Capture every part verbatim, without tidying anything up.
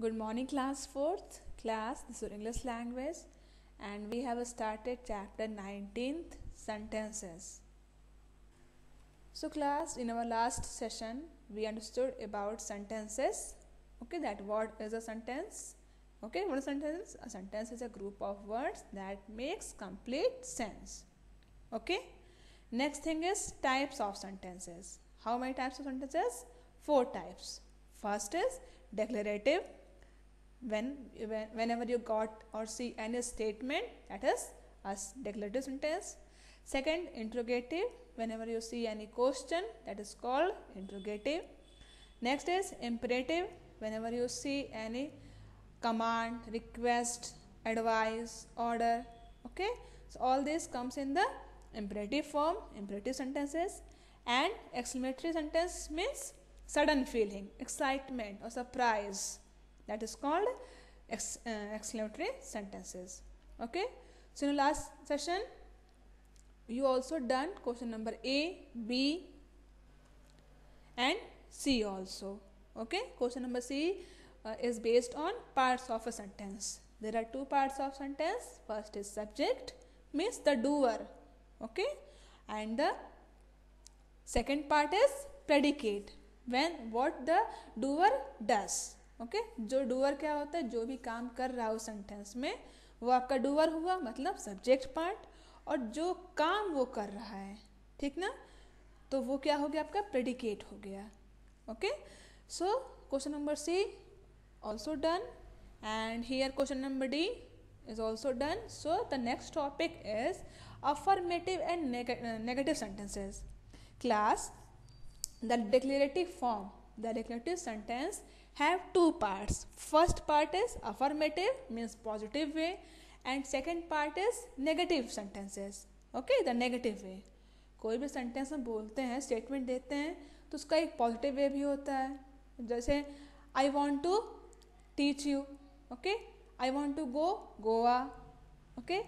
Good morning, class fourth class. This is English language, and we have started chapter nineteenth, sentences. So, class, in our last session, we understood about sentences. Okay, that what is a sentence? Okay, what is a sentence? A sentence is a group of words that makes complete sense. Okay. Next thing is types of sentences. How many types of sentences? Four types. First is declarative. When, when whenever you got or see any statement, that is a declarative sentence. Second, interrogative. Whenever you see any question, that is called interrogative. Next is imperative. Whenever you see any command, request, advice, order. Okay, so all this comes in the imperative form, imperative sentences. And exclamatory sentence means sudden feeling, excitement or surprise. That is called ex, uh, exclamatory sentences. Okay, so in the last session you also done question number A, B and C also. Okay, question number C uh, is based on parts of a sentence. There are two parts of sentence. First is subject, means the doer. Okay, and the second part is predicate, when what the doer does. Okay okay? जो doer क्या होता है, जो भी काम कर रहा है उस सेंटेंस में, वो आपका डूअर हुआ, मतलब सब्जेक्ट पार्ट. और जो काम वो कर रहा है, ठीक ना, तो वो क्या हो गया, आपका प्रेडिकेट हो गया. Okay, so question number C also done and here question number D is also done. So the next topic is affirmative and negative sentences. Class, the declarative form, the declarative sentence have two parts. First part is affirmative, means positive way, and second part is negative sentences. Okay, the negative way. कोई भी sentence हम बोलते हैं, statement देते हैं, तो उसका एक पॉजिटिव वे भी होता है. जैसे I want to teach you. Okay, I want to go Goa. Okay,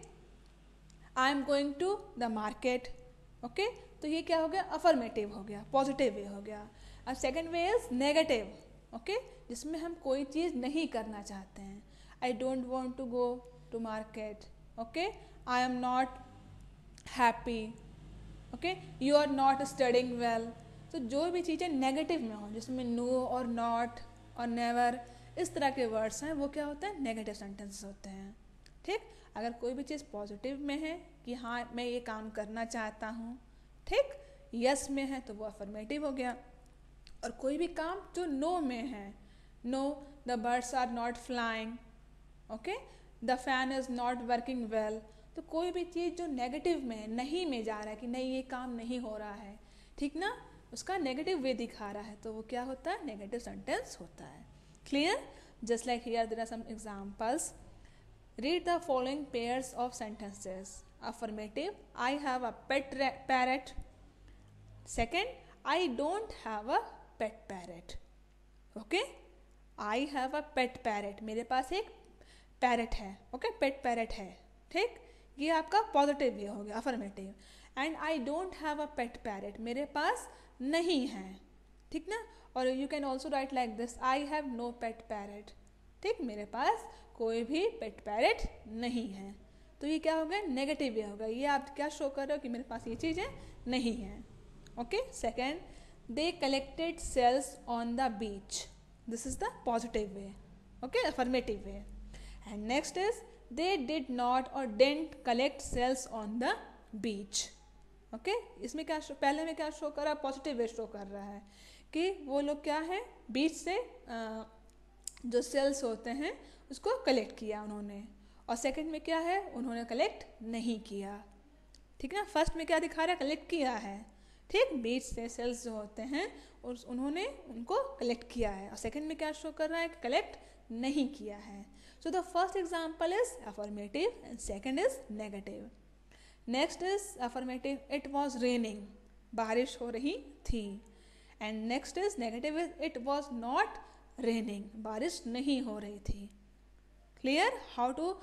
I am going to the market. Okay, तो ये क्या हो गया, अफर्मेटिव हो गया, पॉजिटिव वे हो गया. अब second way is negative. Okay, जिसमें हम कोई चीज़ नहीं करना चाहते हैं. I don't want to go to market. Okay, I am not happy. Okay, you are not studying well. तो जो भी चीज़ें नेगेटिव में हो, जिसमें नो और नॉट और नेवर इस तरह के वर्ड्स हैं, वो क्या होते हैं, नेगेटिव सेंटेंसेस होते हैं. ठीक, अगर कोई भी चीज़ पॉजिटिव में है कि हाँ मैं ये काम करना चाहता हूँ, ठीक, यस में है तो वो अफर्मेटिव हो गया. और कोई भी काम जो नो में है, no the birds are not flying. Okay, the fan is not working well. तो कोई भी चीज़ जो नेगेटिव में है, नहीं में जा रहा है कि नहीं ये काम नहीं हो रहा है, ठीक ना, उसका नेगेटिव वे दिखा रहा है, तो वो क्या होता है, नेगेटिव सेंटेंस होता है. Clear? Just like here there are some examples. Read the following pairs of sentences. Affirmative, I have a pet parrot. Second, I don't have a pet parrot. Okay, I have a pet parrot, मेरे पास एक parrot है. Okay, पेट parrot है. ठीक, ये आपका positive way हो गया, affirmative. And I don't have a pet parrot, मेरे पास नहीं है. ठीक ना, और you can also write like this, I have no pet parrot. ठीक, मेरे पास कोई भी पेट पैरट नहीं है. तो ये क्या हो गया, नेगेटिव वे हो गया. ये आप क्या शो कर रहे हो कि मेरे पास ये चीज़ें नहीं हैं. Okay, second, they collected shells on the beach. This is the positive way. Okay, affirmative way. And next is they did not or didn't collect shells on the beach. Okay, इसमें क्या शो, पहले में क्या show कर रहा है, positive way show कर रहा है कि वो लोग क्या है, बीच से आ, जो सेल्स होते हैं उसको कलेक्ट किया उन्होंने. और सेकंड में क्या है, उन्होंने कलेक्ट नहीं किया. ठीक है, फर्स्ट में क्या दिखा रहा है, कलेक्ट किया है. ठीक, बीच से सेल्स जो होते हैं और उन्होंने उनको कलेक्ट किया है. और सेकंड में क्या शो कर रहा है, कलेक्ट नहीं किया है. So the first example is affirmative and second is negative. Next is affirmative, it was raining, बारिश हो रही थी. And next is negative, is it was not raining, बारिश नहीं हो रही थी. Clear? How to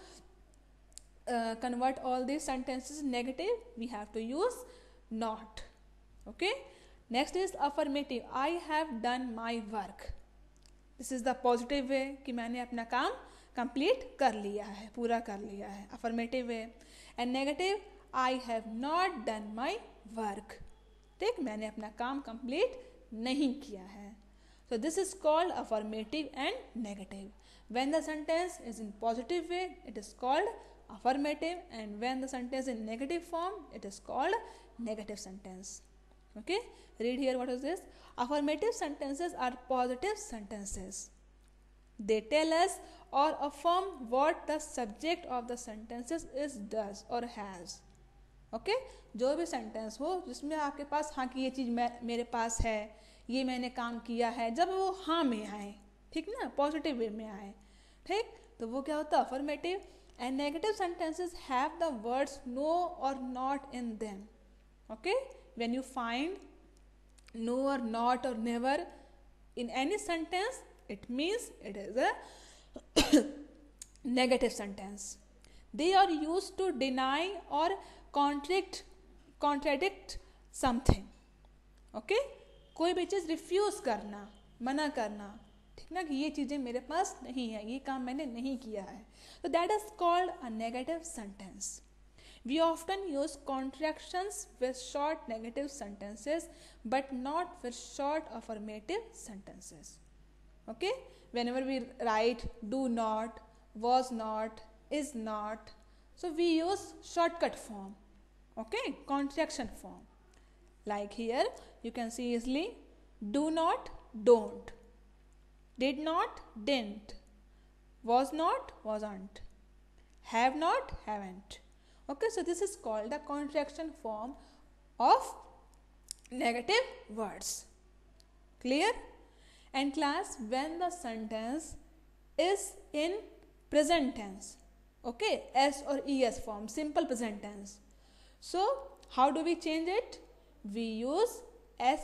convert all this sentences negative? We have to use not. Okay, next is affirmative, I have done my work. This is the positive way कि मैंने अपना काम complete कर लिया है, पूरा कर लिया है, affirmative way. And negative, I have not done my work, ठीक, मैंने अपना काम कंप्लीट नहीं किया है। So this is called affirmative and negative. When the sentence is in positive way it is called affirmative, and when the sentence in negative form it is called negative sentence. Okay, read here what is this. Affirmative sentences are positive sentences. They tell us or affirm what the subject of the sentences is, does or has. Okay, जो भी sentence हो जिसमें आपके पास हाँ कि ये चीज़ मैं मेरे पास है, ये मैंने काम किया है, जब वो हाँ में आए, ठीक ना, पॉजिटिव वे में आए, ठीक, तो वो क्या होता है, affirmative. And negative sentences have the words no or not in them. Okay, when you find no or not or never in any sentence, it means it is a negative sentence. They are used to deny or contradict contradict something. Okay, कोई भी चीज़ refuse करना, मना करना, ठीक ना, कि ये चीज़ें मेरे पास नहीं है, ये काम मैंने नहीं किया है, so that is called a negative sentence. We often use contractions with short negative sentences but not with short affirmative sentences. Okay, whenever we write do not, was not, is not, so we use shortcut form, okay, contraction form. Like here you can see easily do not, don't, did not, didn't, was not, wasn't, have not, haven't. Okay, so this is called the contraction form of negative words. Clear? And class, when the sentence is in present tense, okay, S or E S form, simple present tense, so how do we change it? We use S,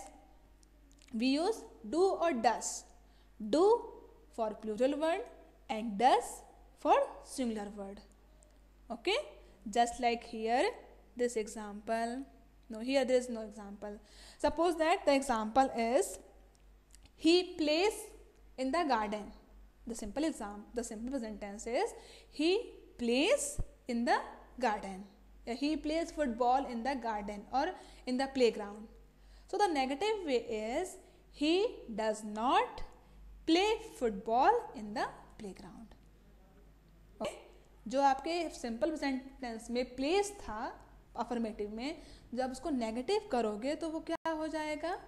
we use do or does. Do for plural word and does for singular word. Okay, just like here this example, no, here there is no example. Suppose that the example is he plays in the garden. The simple example, the simple present tense is he plays in the garden. He plays football in the garden or in the playground. So the negative way is he does not play football in the playground. Okay? जो आपके simple present tense में plays था affirmative में, जब उसको negative करोगे तो वो क्या हो जाएगा,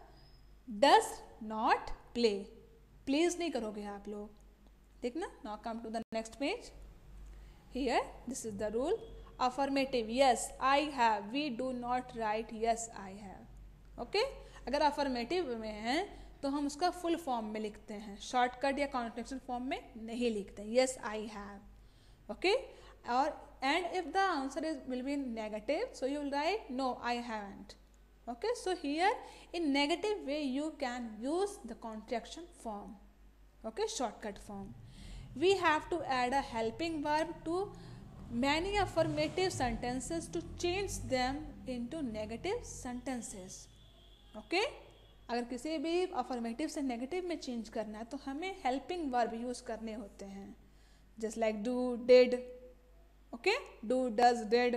डज नॉट प्ले, प्लेस नहीं करोगे आप लोग, ठीक ना। Now come to the next page. Here this is the rule, affirmative yes I have, we do not write yes I have. Okay, अगर अफर्मेटिव में है तो हम उसका फुल फॉर्म में लिखते हैं, शॉर्टकट या कॉन्ट्रैक्शन फॉर्म में नहीं लिखते हैं, यस आई हैव। ओके, और and if the answer is will be negative, so you will write no I haven't. Okay, so here in negative way you can use the contraction form, okay, shortcut form. We have to add a helping verb to many affirmative sentences to change them into negative sentences. Okay, अगर किसी भी affirmative से negative में change करना है तो हमें helping verb use करने होते हैं, just like do, did, okay, do, does, did,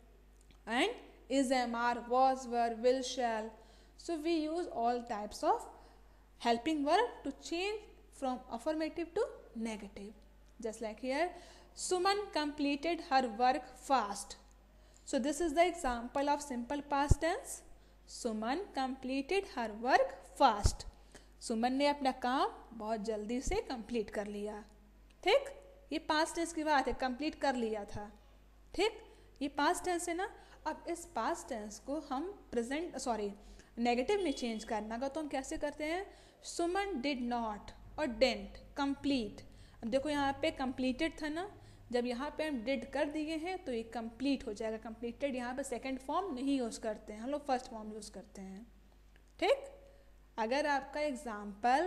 and is, am, are, was, were, will, shall. So we use all types of helping verb to change from affirmative to negative. Just like here, Suman completed her work fast. So this is the example of simple past tense. Suman completed her work fast. Suman ने अपना काम बहुत जल्दी से complete कर लिया, ठीक, ये पास्ट टेंस की बात है, कंप्लीट कर लिया था, ठीक, ये पास्ट टेंस है ना। अब इस पास्ट टेंस को हम प्रेजेंट सॉरी नेगेटिव में चेंज करना का तो हम कैसे करते हैं, सुमन डिड नॉट और डेंट कंप्लीट। अब देखो यहाँ पे कंप्लीटेड था ना, जब यहाँ पे हम डिड कर दिए हैं तो ये कंप्लीट हो जाएगा। कंप्लीटेड यहाँ पे सेकंड फॉर्म नहीं यूज़ करते हैं, हम लोग फर्स्ट फॉर्म यूज़ करते हैं, ठीक। अगर आपका एग्जाम्पल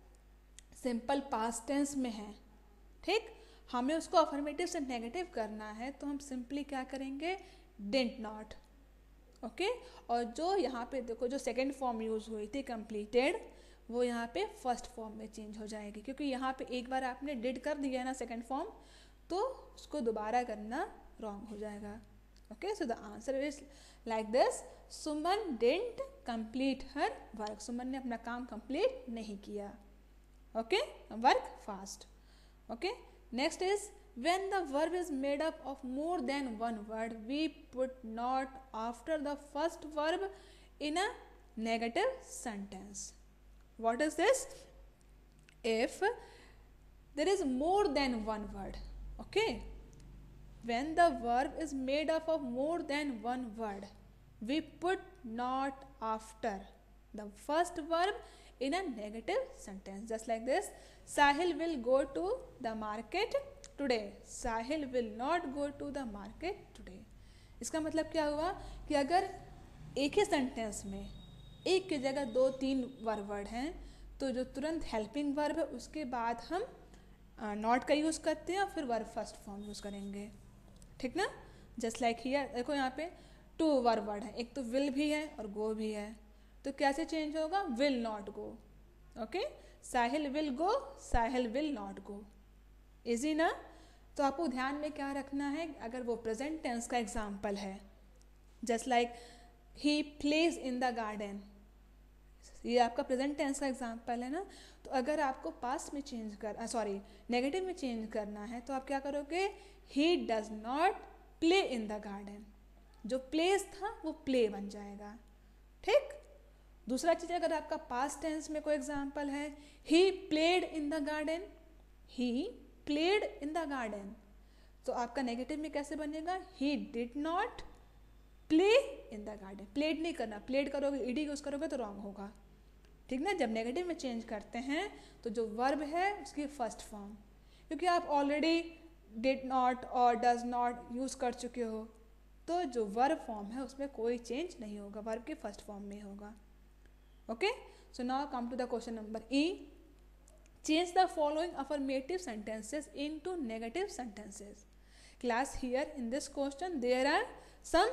सिंपल पास्ट टेंस में है, ठीक, हमें उसको अफर्मेटिव से नेगेटिव करना है तो हम सिंपली क्या करेंगे, डिड नॉट, ओके। और जो यहाँ पे देखो जो सेकंड फॉर्म यूज़ हुई थी कंप्लीटेड, वो यहाँ पे फर्स्ट फॉर्म में चेंज हो जाएगी, क्योंकि यहाँ पे एक बार आपने डिड कर दिया है ना सेकेंड फॉर्म, तो उसको दोबारा करना रॉन्ग हो जाएगा. Okay, so the answer is like this, Suman didn't complete her work. Suman ने अपना काम कंप्लीट नहीं किया. Okay, work fast. Okay, next is when the verb is made up of more than one word, we put not after the first verb in a negative sentence. What is this? If there is more than one word, okay, when the verb is made up of more than one word, we put not after the first verb in a negative sentence. Just like this, Sahil will go to the market today. Sahil will not go to the market today. इसका मतलब क्या हुआ कि अगर एक ही sentence में एक की जगह दो तीन वर्ब वर्ड हैं, तो जो तुरंत हेल्पिंग वर्ब है उसके बाद हम नॉट का यूज़ करते हैं और फिर वर्ब फर्स्ट फॉर्म यूज़ करेंगे. ठीक ना? जस्ट लाइक हियर देखो, यहाँ पे टू वर्ब वर्ड है, एक तो विल भी है और गो भी है, तो कैसे चेंज होगा? Will not go. Okay, Sahil will go, Sahil will not go. Easy ना? तो आपको ध्यान में क्या रखना है, अगर वो प्रेजेंट टेंस का एग्जाम्पल है, just like he plays in the garden, ये आपका प्रेजेंट टेंस का एग्जाम्पल है ना, तो अगर आपको पास्ट में चेंज कर सॉरी नेगेटिव में चेंज करना है तो आप क्या करोगे? He does not play in the garden. जो प्लेस था वो प्ले बन जाएगा. ठीक. दूसरा चीज़, अगर आपका पास्ट टेंस में कोई एग्जाम्पल है, he played in the garden, he played in the garden, तो आपका नेगेटिव में कैसे बनेगा? He did not play in the garden. Played नहीं करना, प्लेड करोगे ईडी यूज करोगे तो रॉन्ग होगा. ठीक ना? जब नेगेटिव में चेंज करते हैं तो जो वर्ब है उसकी फर्स्ट फॉर्म, क्योंकि आप ऑलरेडी डिड नॉट और डज नॉट यूज कर चुके हो, तो जो वर्ब फॉर्म है उसमें कोई चेंज नहीं होगा, वर्ब के फर्स्ट फॉर्म में होगा. Okay, so now come to the question number E. Change the following affirmative sentences into negative sentences. Class, here in this question there are some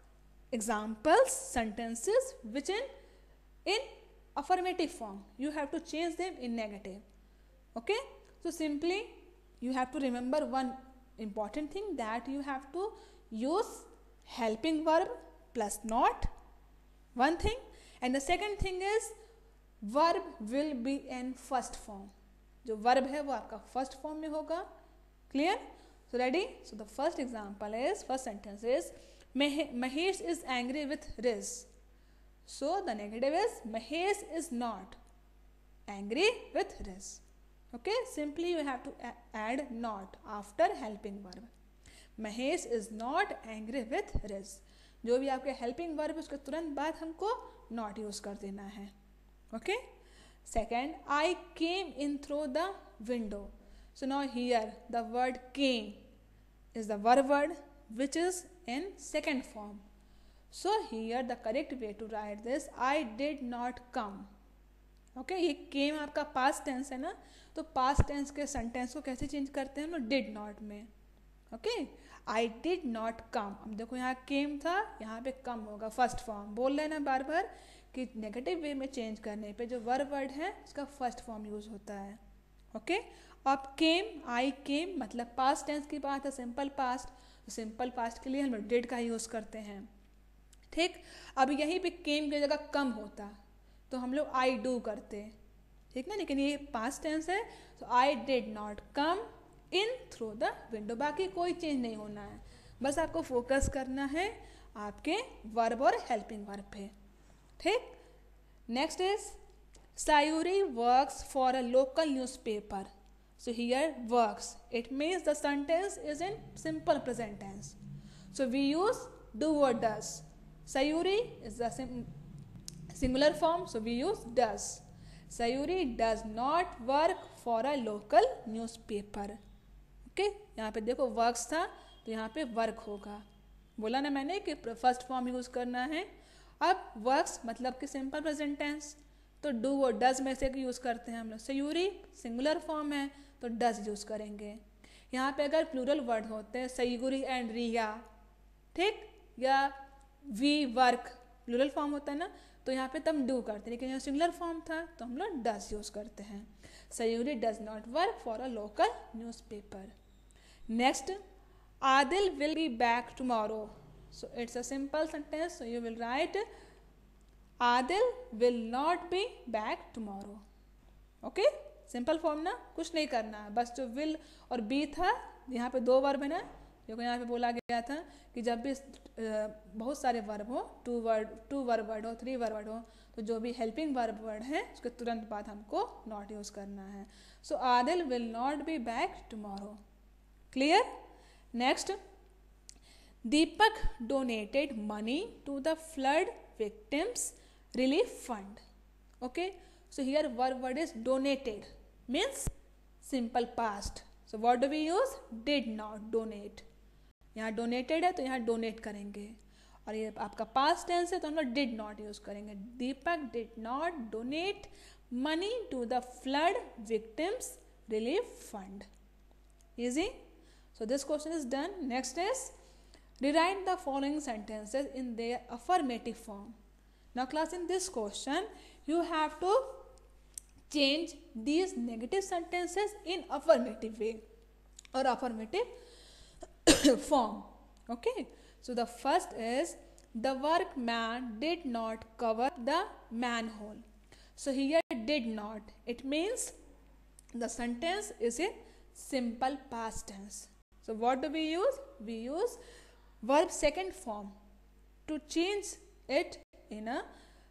examples sentences which in in affirmative form. You have to change them in negative. Okay, so simply you have to remember one important thing, that you have to use helping verb plus not, one thing, and the second thing is verb will be in first form. जो verb है वो आपका first form में होगा. Clear? So ready? So the first example is, first sentence is, Mahesh is angry with Rij. So the negative is Mahesh is not angry with Rij. Okay, simply you have to add not after helping verb. Mahesh is not angry with Rij. जो भी आपके helping verb है उसके तुरंत बाद हमको not use कर देना है. Okay okay? Second, I came in through the window. So now here the word came is the verb word which is in second form. So here the correct way to write this, I did not come. Okay, ये came आपका past tense है ना, तो past tense के sentence को कैसे change करते हैं हम लोग? did not में. Okay, I did not come. अब देखो यहाँ came था, यहाँ पे come होगा first form. बोल लेना बार बार कि नेगेटिव वे में चेंज करने पे जो वर्ब वर्ड है उसका फर्स्ट फॉर्म यूज होता है. ओके, अब केम, आई केम मतलब पास्ट टेंस की बात है, सिंपल पास्ट, तो सिंपल पास्ट के लिए हम लोग डिड का यूज़ करते हैं. ठीक. अब यहीं पे केम की जगह कम होता तो हम लोग आई डू करते. ठीक ना? लेकिन ये पास्ट टेंस है, तो I did not come in through the window. बाकी कोई चेंज नहीं होना है, बस आपको फोकस करना है आपके वर्ब और हेल्पिंग वर्ब पे. ठीक. Next is Sayuri works for a local newspaper. So here works, it means the sentence is in simple present tense, so we use do और does. Sayuri is the singular form, so we use does. Sayuri does not work for a local newspaper. Okay, यहाँ पे देखो works था तो यहाँ पे work होगा. बोला ना मैंने कि फर्स्ट फॉर्म यूज करना है. अब वर्क्स मतलब कि सिंपल प्रेजेंट टेंस, तो डू और डज में से यूज़ करते हैं हम लोग. सयूरी सिंगुलर फॉर्म है तो डज यूज़ करेंगे. यहाँ पे अगर प्लूरल वर्ड होते हैं सयूरी एंड रिया, ठीक, या वी वर्क, प्लूरल फॉर्म होता है ना, तो यहाँ पे तब डू करते हैं, लेकिन यहाँ सिंगुलर फॉर्म था तो हम लोग डज यूज करते हैं. Sayuri does not work for a local newspaper. Next, Adil will be back tomorrow. So it's a simple sentence, so you will write Adil will not be back tomorrow. Okay, simple form ना, कुछ नहीं करना है, बस जो will और B था, यहाँ पे दो वर्ब है ना, क्योंकि यहाँ पे बोला गया था कि जब भी बहुत सारे वर्ब हो, two word two verb word हो, थ्री वर्ब वर्ड हो, तो जो भी हेल्पिंग वर्ब वर्ड है उसके तुरंत बाद हमको नॉट यूज करना है. So Adil will not be back tomorrow. Clear. Next, Deepak donated money to the flood victims relief fund. Okay, so here verb word is donated, means simple past. so what do we use? did not donate. यहाँ donated है तो यहाँ donate करेंगे, और ये आपका past tense है तो हम लोग did not use करेंगे. दीपक did not donate money to the flood victims relief fund. Easy. so this question is done. Next is rewrite the following sentences in their affirmative form. Now class, in this question you have to change these negative sentences in affirmative way or affirmative form. Okay, so the first is the workman did not cover the manhole. So here did not, it means the sentence is in simple past tense. So what do we use? We use verb second form to change it in a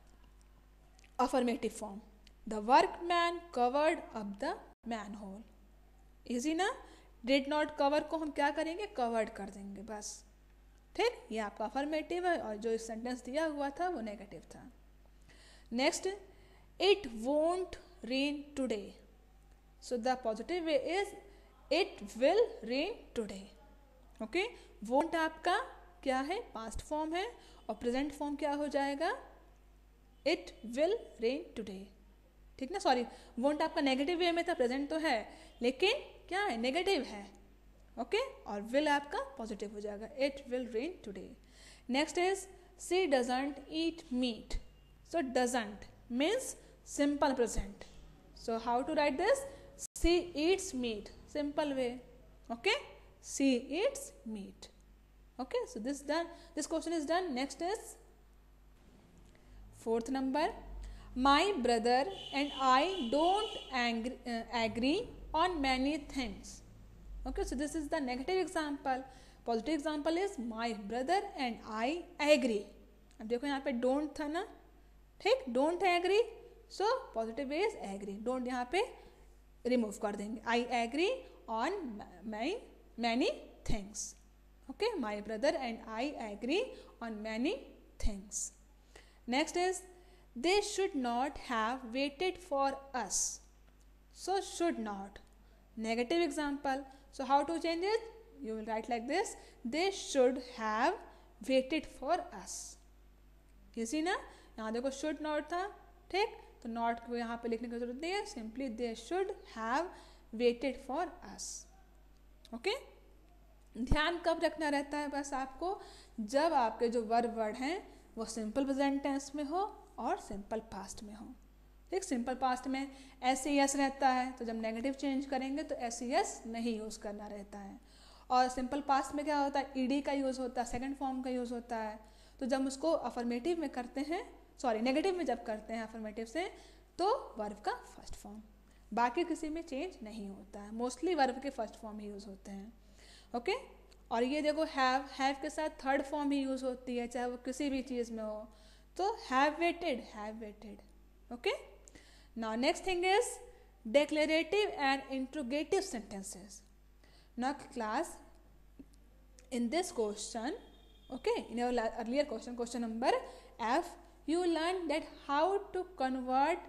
affirmative form. The workman covered up the manhole. Easy ना. did not cover को हम क्या करेंगे? covered कर देंगे बस. ठीक, ये आपका affirmative है और जो इस sentence दिया हुआ था वो negative था. Next, it won't rain today. So the positive way is it will rain today. Okay, won't आपका क्या है? past form है, और present form क्या हो जाएगा? it will rain today. ठीक ना, सॉरी, वोंट आपका नेगेटिव वे में था, प्रेजेंट तो है लेकिन क्या है? नेगेटिव है. ओके, और विल आपका पॉजिटिव हो जाएगा. It will rain today. Next is she doesn't eat meat. So doesn't means simple present. So how to write this? She eats meat, simple way. Okay, she eats meat. Okay, so this done, this question is done. Next is fourth number, my brother and I don't angry, uh, agree on many things. Okay, so this is the negative example. Positive example is my brother and I agree. अब देखो यहाँ पे don't था ना, ठीक, don't agree, so positive is agree. don't यहाँ पे remove कर देंगे. I agree on my many things. Okay, my brother and I agree on many things. Next is they should not have waited for us. So should not, negative example. So how to change it? You will write like this: they should have waited for us. Easy ना. यहाँ देखो should not था, ठीक, तो not को यहाँ पे लिखने की जरूरत नहीं है, simply they should have waited for us. Okay, ध्यान कब रखना रहता है? बस आपको जब आपके जो वर्ब वर्ड हैं वो सिंपल प्रेजेंट टेंस में हो और सिंपल पास्ट में हो. ठीक, सिंपल पास्ट में एस ई एस रहता है, तो जब नेगेटिव चेंज करेंगे तो एस ई एस नहीं यूज़ करना रहता है. और सिंपल पास्ट में क्या होता है? ईडी का यूज़ होता है, सेकंड फॉर्म का यूज़ होता है. तो जब उसको अफर्मेटिव में करते हैं, सॉरी नेगेटिव में जब करते हैं अफर्मेटिव से, तो वर्ब का फर्स्ट फॉर्म, बाकी किसी में चेंज नहीं होता है. मोस्टली वर्ब के फर्स्ट फॉर्म ही यूज़ होते हैं. ओके, और ये देखो हैव, हैव के साथ थर्ड फॉर्म ही यूज़ होती है, चाहे वो किसी भी चीज़ में हो. तो have waited, have waited. Okay, now next thing is declarative and interrogative sentences. Now class, in this question, okay, in our earlier question, question number F, you learned that how to convert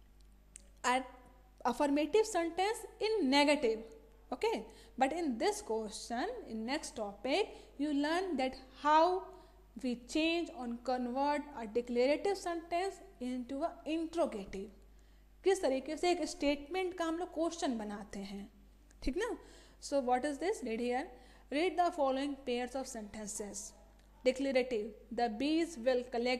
an affirmative sentence in negative. Okay, but in this question, in next topic, you learn that how we change or convert a declarative sentence into a interrogative. किस तरीके से एक statement का हम लोग question बनाते हैं. ठीक ना. So what is this? Read here. Read the following pairs of sentences. Declarative, the bees will collect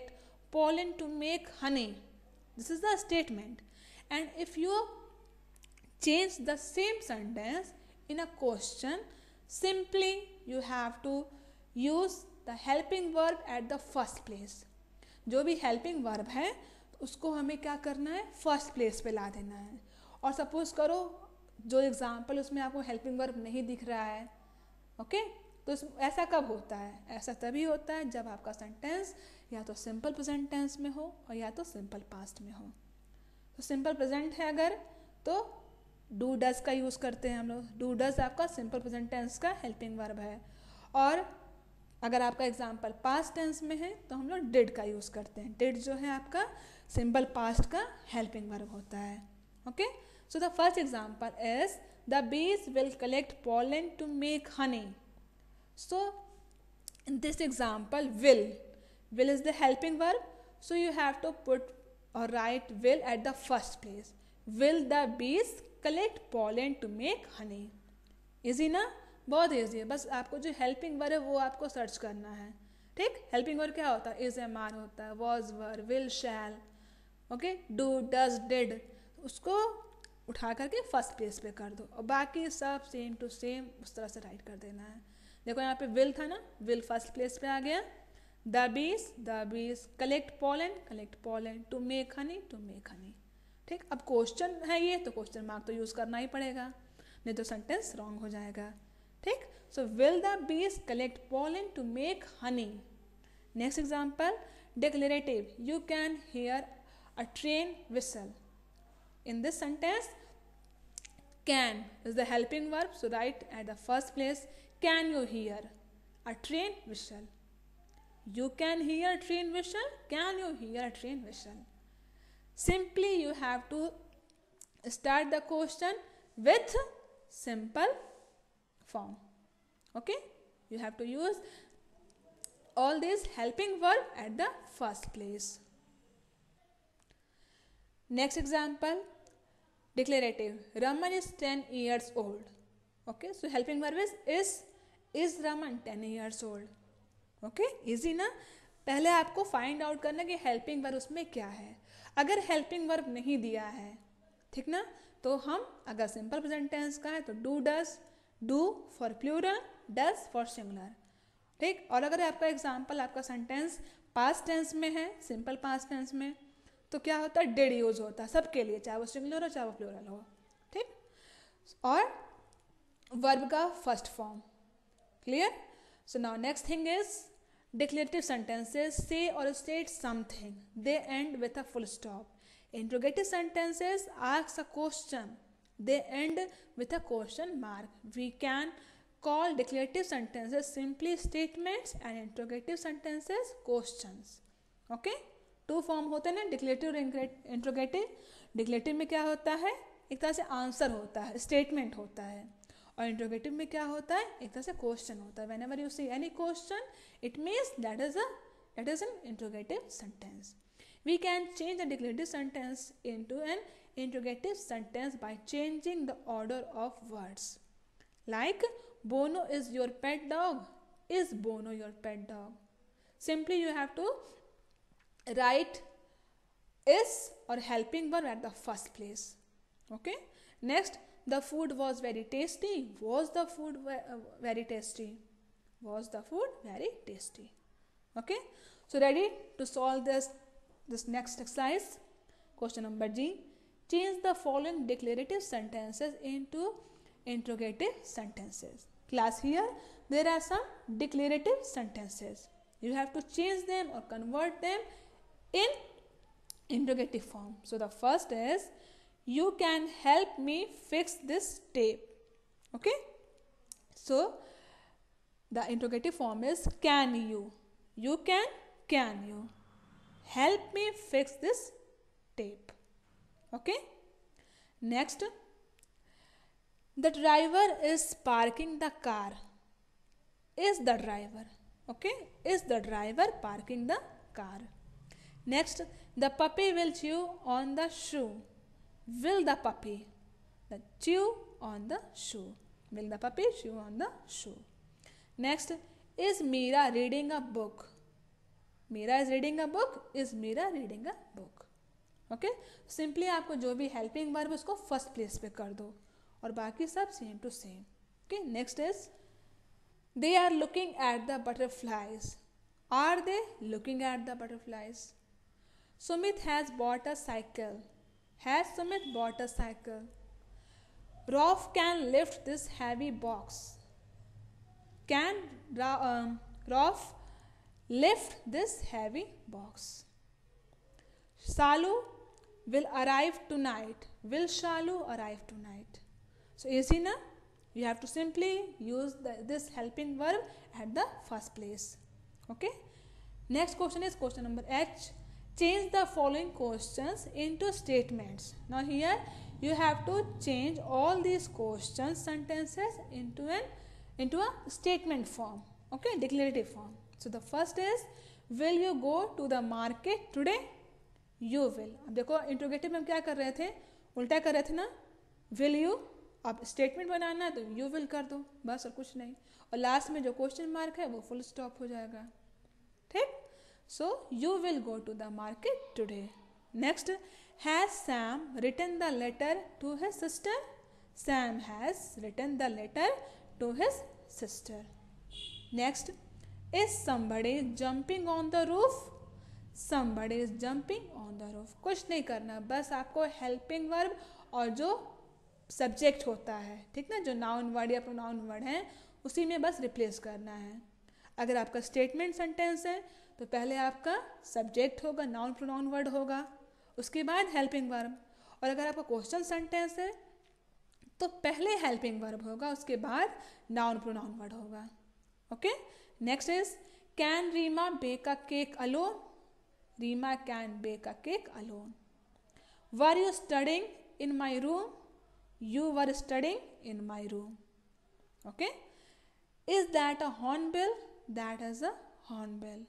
pollen to make honey. This is the statement. And if you change the same sentence in a question, simply you have to use the helping verb at the first place. जो भी helping verb है उसको हमें क्या करना है, first place पे ला देना है. और सपोज करो जो एग्जाम्पल उसमें आपको हेल्पिंग वर्ब नहीं दिख रहा है, ओके okay? तो ऐसा कब होता है? ऐसा तभी होता है जब आपका सेंटेंस या तो सिंपल प्रेजेंट टेंस में हो और या तो सिंपल पास्ट में हो. तो सिंपल प्रेजेंट है अगर, तो डू डज का यूज़ करते हैं हम लोग. डू डज आपका सिंपल प्रेजेंट टेंस का हेल्पिंग वर्ब है. और अगर आपका एग्जाम्पल पास्ट टेंस में है तो हम लोग डिड का यूज़ करते हैं. डिड जो है आपका सिंपल पास्ट का हेल्पिंग वर्ब होता है. Okay, so the first example is the bees will collect pollen to make honey. So in this example, will will is the helping verb, so you have to put or write will at the first place. Will the bees collect pollen to make honey? Easy ना, बहुत easy है. बस आपको जो helping verb है वो आपको search करना है. ठीक, हेल्पिंग वर्ब क्या होता है? इज, एम, आर होता है, was, were, will, shall, okay, do, does, did. उसको उठा करके फर्स्ट पेज पे कर दो और बाकी सब सेम टू सेम उस तरह से राइट कर देना है. देखो यहाँ पे विल था ना, विल फर्स्ट प्लेस पे आ गया. The bees, the bees collect pollen, collect pollen, to make honey, to make honey. ठीक, अब क्वेश्चन है ये तो क्वेश्चन मार्क तो यूज़ करना ही पड़ेगा, नहीं तो सेंटेंस रॉन्ग हो जाएगा. ठीक, so will the bees collect pollen to make honey. Next example, declarative, you can hear a train whistle. In this sentence, can is the helping verb, so write at the first place, can you hear a train whistle? You can hear a train whistle. Can you hear a train whistle? Simply you have to start the question with simple form. Okay, you have to use all these helping verb at the first place. Next example, declarative, Raman is ten years old. Okay, so helping verb is is. Is Raman ten years old? Okay, easy ना. पहले आपको find out करना कि helping verb उसमें क्या है. अगर helping verb नहीं दिया है, ठीक ना, तो हम अगर सिंपल प्रेजेंट टेंस का है तो do does, do for plural, does for singular. ठीक, और अगर आपका एग्जाम्पल आपका सेंटेंस पास्ट टेंस में है, सिंपल पास्ट टेंस में, तो क्या होता है, डिड यूज होता है सबके लिए, चाहे वो सिंगुलर हो चाहे वो प्लूरल हो. ठीक, और वर्ब का first form. Clear? So now next thing is declarative sentences से और state something, they end with a full stop. Interrogative sentences ask a question, they end with a question mark. We can call declarative sentences simply statements and interrogative sentences questions. okay, two form होते हैं ना, declarative और interrogative. Declarative में क्या होता है, एक तरह से आंसर होता है, स्टेटमेंट होता है. और इंट्रोगेटिव में क्या होता है, एक तरह से क्वेश्चन होता है. Whenever you see any question it means that is a that is an interrogative sentence. We can change the declarative sentence into an interrogative sentence by changing the order of words. Like Bono is your pet dog. Is Bono your pet dog? Simply you have to write is or helping verb at the first place. Okay. Next, the food was very tasty. Was the food very tasty? Was the food very tasty? Okay. So ready to solve this this next exercise. Question number G. Change the following declarative sentences into interrogative sentences. Class, here there are some declarative sentences. You have to change them or convert them in interrogative form. So the first is, you can help me fix this tape. Okay, so the interrogative form is can you. You can, can you help me fix this tape? Okay. Next, the driver is parking the car. Is the driver, okay, is the driver parking the car? Next, the puppy will chew on the shoe. Will the puppy the chew on the shoe? Will the puppy chew on the shoe? Next, is Meera reading a book? Meera is reading a book, is Meera reading a book. Okay, simply आपको जो भी helping verb उसको first place पे कर दो और बाकी सब same to same. Okay, next is they are looking at the butterflies. Are they looking at the butterflies? Sumit has bought a cycle. Has Sumit bought a cycle? Rolf can lift this heavy box. Can um, Rolf lift this heavy box? Shalu will arrive tonight. Will Shalu arrive tonight? So easy na? You have to simply use the, this helping verb at the first place. Okay. Next question is question number H. Change the following questions into statements. Now here you have to change all these questions, sentences into an into a statement form. Okay, declarative form. So the first is, will you go to the market today? You will. अब देखो interrogative में हम क्या कर रहे थे, उल्टा कर रहे थे ना. Will you, अब स्टेटमेंट बनाना है तो यू विल कर दो, बस और कुछ नहीं. और लास्ट में जो क्वेश्चन मार्क है वो फुल स्टॉप हो जाएगा. ठीक. So you will go to the market today. Next, has Sam written the letter to his sister? Sam has written the letter to his sister. Next, is somebody jumping on the roof? Somebody is jumping on the roof. कुछ नहीं करना, बस आपको helping verb और जो subject होता है, ठीक ना, जो नाउन वर्ड या प्रोनाउन वर्ड है उसी में बस रिप्लेस करना है. अगर आपका स्टेटमेंट सेंटेंस है तो पहले आपका सब्जेक्ट होगा, नाउन प्रोनाउन वर्ड होगा, उसके बाद हेल्पिंग वर्ब. और अगर आपका क्वेश्चन सेंटेंस है तो पहले हेल्पिंग वर्ब होगा, उसके बाद नाउन प्रोनाउन वर्ड होगा. Okay. Next is, can Reema bake a cake alone? Reema can bake a cake alone. Were you studying in my room? You were studying in my room. Okay. Is that a hornbill? That is a hornbill.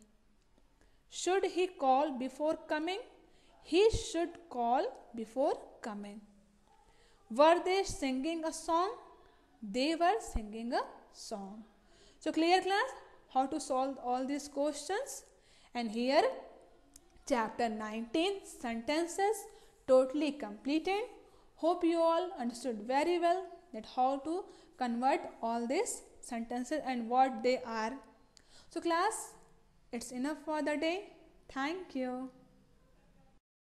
Should he call before coming? He should call before coming. Were they singing a song? They were singing a song. So clear class how to solve all these questions. And here chapter nineteen sentences totally completed. Hope you all understood very well that how to convert all these sentences and what they are. So class, it's enough for the day. Thank you.